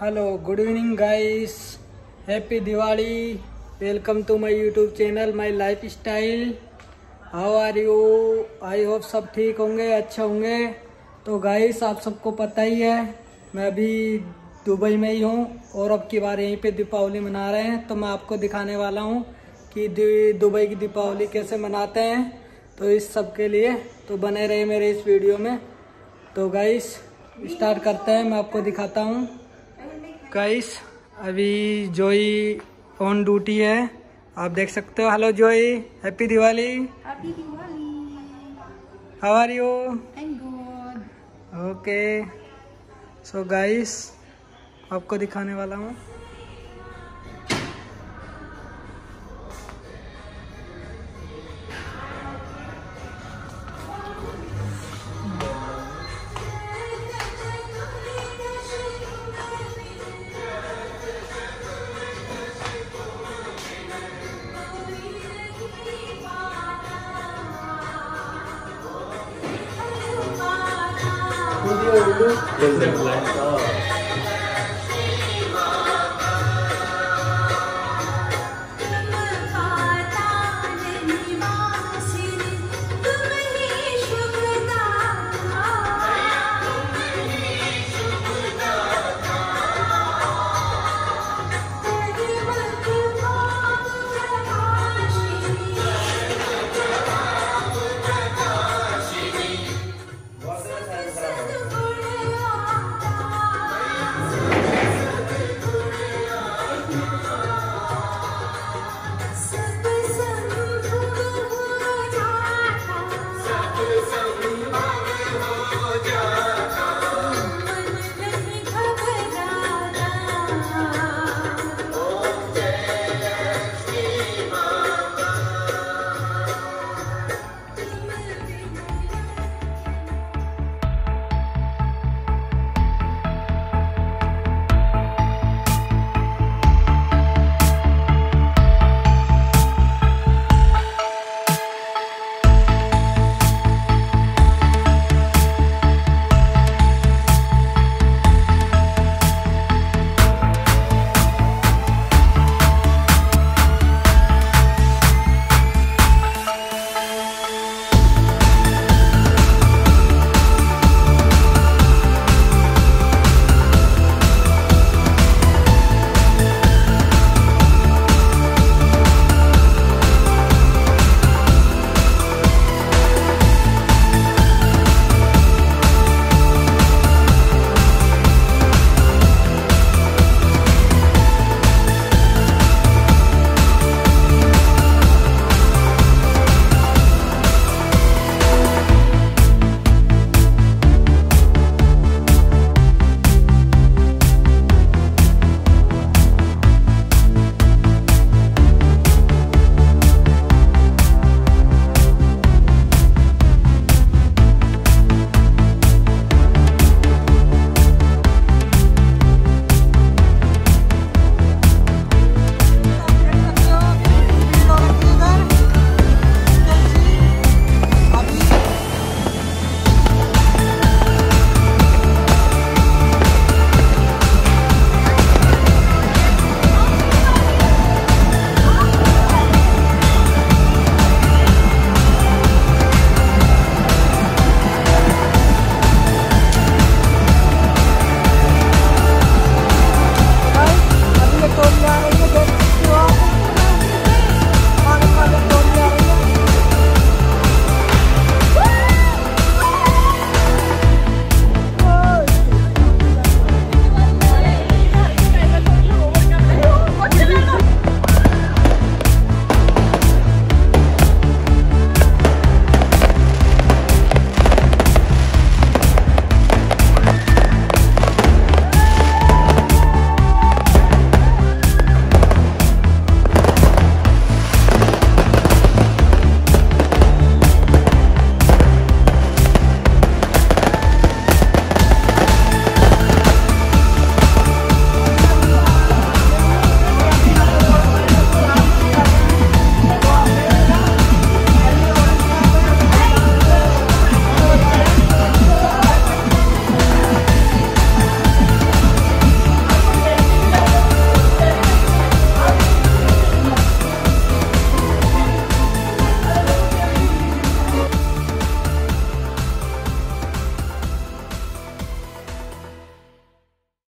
Hello, good evening guys, happy Diwali. Welcome to my YouTube channel my life style. How are you? I hope सब ठीक होंगे, अच्छे होंगे। तो गाइस, आप सबको पता ही है मैं अभी दुबई में ही हूँ और अब की बार यहीं पे दीपावली मना रहे हैं। तो मैं आपको दिखाने वाला हूँ कि दुबई की दीपावली कैसे मनाते हैं। तो इस सब के लिए तो बने रहे मेरे इस वीडियो में। तो गाइस स्टार्ट करते हैं, मैं आपको दिखाता हूँ। गाइस अभी जोई ऑन ड्यूटी है, आप देख सकते हो। Hello Joey, happy Diwali. Happy Diwali. How are you? I am good. Okay, so guys आपको दिखाने वाला हूँ। Does that black